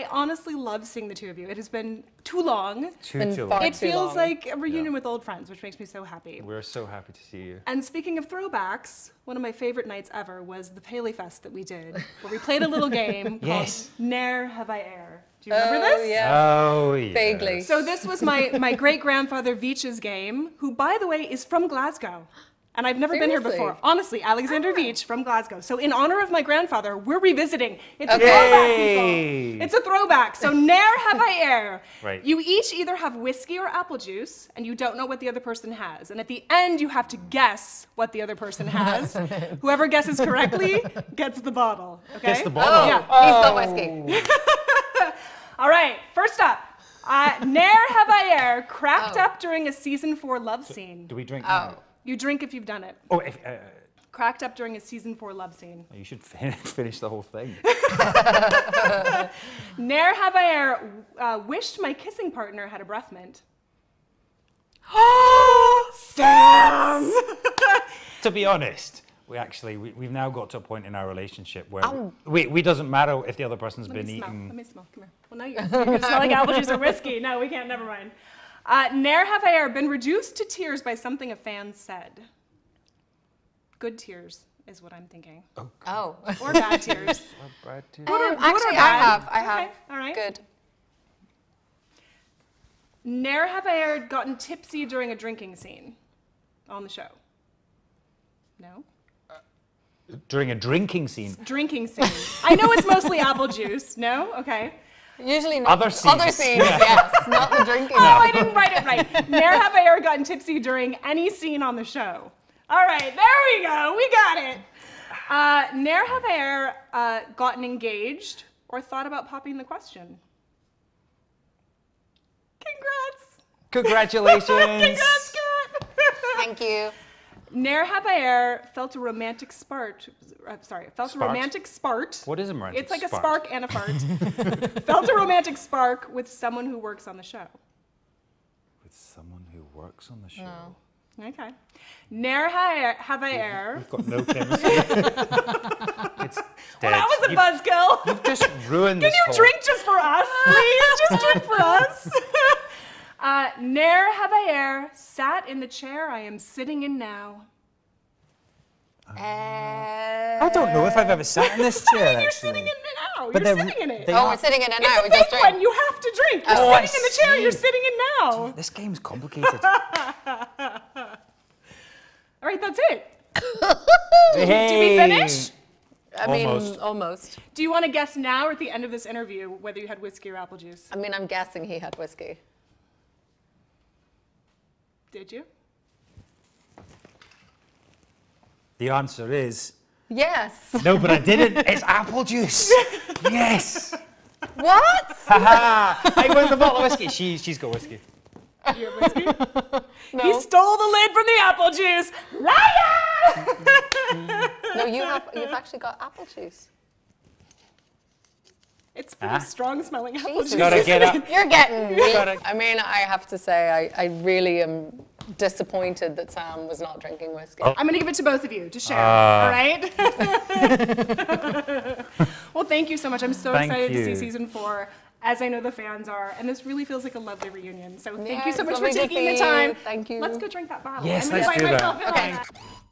I honestly love seeing the two of you. It has been too long. Too long. It feels like a reunion with old friends, which makes me so happy. We're so happy to see you. And speaking of throwbacks, one of my favorite nights ever was the Paley Fest that we did, where we played a little game called Ne'er Have I E'er. Do you remember this? Yeah. Oh, yeah. Vaguely. So this was my great-grandfather Veach's game, who, by the way, is from Glasgow. And I've never been here before. Honestly, Alexander Veach from Glasgow. So in honor of my grandfather, we're revisiting. It's a throwback, people. It's a throwback. So Ne'er Have I E'er. Right. You each either have whiskey or apple juice, and you don't know what the other person has. And at the end, you have to guess what the other person has. Whoever guesses correctly gets the bottle. Okay? Gets the bottle? Yeah. He's got whiskey. All right, first up. Ne'er Have I E'er cracked up during a season 4 love scene. Do we drink now? You drink if you've done it. Oh, Cracked up during a season 4 love scene. you should finish the whole thing. Ne'er have I e'er wished my kissing partner had a breath mint. Sam! To be honest, we've now got to a point in our relationship where we doesn't matter if the other person's been eating. Let me smell. Come here. Well, now you can smell like apple juice or whiskey. No, we can't. Never mind. Ne'er have I e'er been reduced to tears by something a fan said. Good tears is what I'm thinking. Oh. Or bad tears. Actually, I have. Okay, all right. Good. Ne'er have I ever gotten tipsy during a drinking scene on the show? No? During a drinking scene? Drinking scene. I know it's mostly apple juice. No? Okay. Usually not. Other scenes. Other scenes, yes. Not the drinking. Oh, I didn't write it right. Ne'er have I ever gotten tipsy during any scene on the show. All right, there we go. We got it. Ne'er have I ever gotten engaged or thought about popping the question? Congrats. Congratulations. Congrats, Kat. Thank you. Ne'er have I ever felt a romantic spark. Felt a romantic spark. What is a romantic It's like spark? a spark and a fart. Felt a romantic spark with someone who works on the show. With someone who works on the show? No. Okay. Ne'er have I ever. We've got no chemistry. It's dead. Well, that was a buzzkill. You've just ruined this Can you drink just for us, please? Just drink for us. Ne'er have I ever sat in the chair I am sitting in now. I don't know if I've ever sat in this chair, You're actually. sitting in it now. But You're sitting in it. Oh, we're sitting in it now. It's a big one. You have to drink. You're Oh, I sitting in the chair. see. You're sitting in now. This game's complicated. All right, that's it. Hey. Did we finish? I mean, Almost. almost. Do you want to guess now or at the end of this interview whether you had whiskey or apple juice? I mean, I'm guessing he had whiskey. Did you? The answer is yes. no, but I didn't. It's apple juice. Yes. What? Haha. I won the bottle of whiskey. She's got whiskey. You have whiskey? No. He stole the lid from the apple juice. Liar! No, you've actually got apple juice. It's pretty strong smelling apple juice. Gotta get up. You're getting me. Gotta- I mean, I have to say, I really am disappointed that Sam was not drinking whiskey. I'm going to give it to both of you to share, all right? Well, thank you so much. I'm so Thank excited to you. see season 4, as I know the fans are, and this really feels like a lovely reunion. So thank Yeah, you so it's much for lovely to taking the see time. you. Thank you. Let's go drink that bottle. Yes, I'm gonna let's invite do that. myself in on that.